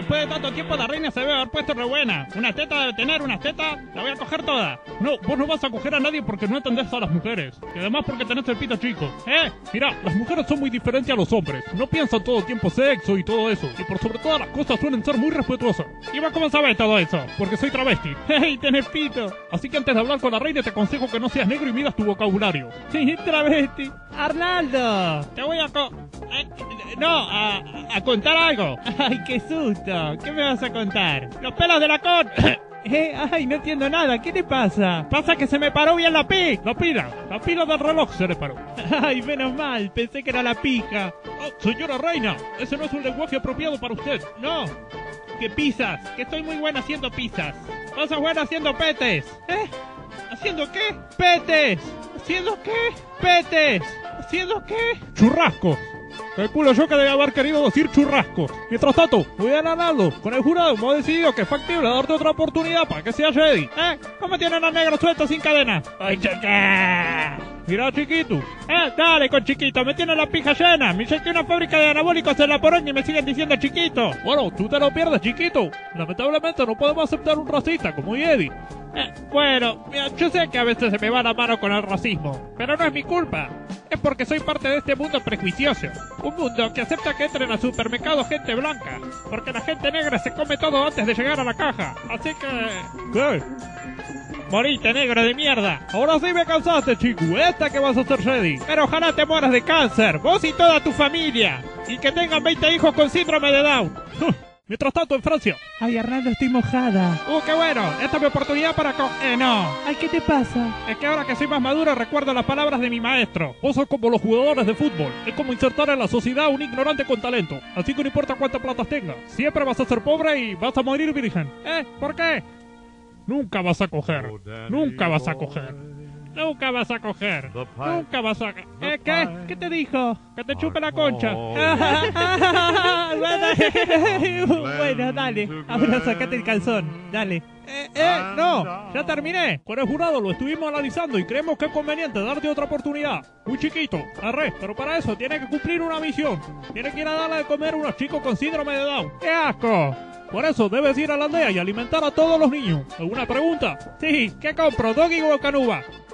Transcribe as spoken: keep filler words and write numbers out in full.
Después de tanto tiempo la reina se debe haber puesto re buena. Una teta debe tener, una teta, la voy a coger toda. No, vos no vas a coger a nadie porque no entendés a las mujeres. Y además porque tenés el pito chico. ¿Eh? Mirá, las mujeres son muy diferentes a los hombres. No piensan todo el tiempo sexo y todo eso. Y por sobre todas las cosas suelen ser muy respetuosas. ¿Y vos cómo sabés todo eso? Porque soy travesti. ¡Hey, tenés pito! Así que antes de hablar con la reina te aconsejo que no seas negro y midas tu vocabulario. Sí, travesti. Arnaldo, te voy a co... Eh, no, a, a contar algo. Ay, qué susto. ¿Qué me vas a contar? Los pelos de la con... Eh, ay, no entiendo nada. ¿Qué te pasa? Pasa que se me paró bien la pi. La pila. La pila del reloj se le paró. Ay, menos mal. Pensé que era la pija. Oh, señora reina, ese no es un lenguaje apropiado para usted. No. Que pizzas. Que estoy muy buena haciendo pizzas. Vos sos buena haciendo petes. ¿Eh? ¿Haciendo qué? Petes. ¿Haciendo qué? Petes. ¿Haciendo qué? Churrascos. Calculo yo que debe haber querido decir churrascos. Mientras tanto, muy bien, Arnaldo. Con el jurado hemos decidido que es factible darte otra oportunidad para que seas Jedi. ¿Eh? ¿Cómo tienen a negro suelto sin cadena? ¡Ay, chica! Mira, chiquito. Eh, dale con chiquito, me tiene la pija llena. Me inyecté una fábrica de anabólicos en la poronga y me siguen diciendo chiquito. Bueno, tú te lo pierdes, chiquito. Lamentablemente no podemos aceptar un racista como Jedi. Eh, bueno, mira, yo sé que a veces se me va la mano con el racismo, pero no es mi culpa. Es porque soy parte de este mundo prejuicioso. Un mundo que acepta que entren al supermercado gente blanca, porque la gente negra se come todo antes de llegar a la caja. Así que... ¿Qué? Morite, negro de mierda. Ahora sí me cansaste, chico. Esta que vas a ser Jedi. Pero ojalá te mueras de cáncer, vos y toda tu familia. Y que tengan veinte hijos con síndrome de Down. Mientras tanto, en Francia. Ay, Arnaldo, estoy mojada. Uh, qué bueno. Esta es mi oportunidad para co... Eh, no. Ay, ¿qué te pasa? Es que ahora que soy más maduro recuerdo las palabras de mi maestro. Vos sos como los jugadores de fútbol. Es como insertar en la sociedad a un ignorante con talento. Así que no importa cuántas platas tengas. Siempre vas a ser pobre y vas a morir virgen. ¿Eh? ¿Por qué? Nunca vas a coger. Nunca vas a coger. Nunca vas a coger. Nunca vas a... ¿Eh, qué? ¿Qué te dijo? Que te chupe la concha. Bueno, dale. Ahora sacate el calzón. Dale. Eh, eh, no. Ya terminé. Con el jurado lo estuvimos analizando y creemos que es conveniente darte otra oportunidad. Muy chiquito. Arre. Pero para eso tiene que cumplir una misión. Tiene que ir a darle de comer a unos chicos con síndrome de Down. ¡Qué asco! Por eso debes ir a la aldea y alimentar a todos los niños. ¿Alguna pregunta? Sí. ¿Qué compro? ¿Doggy o Canuba?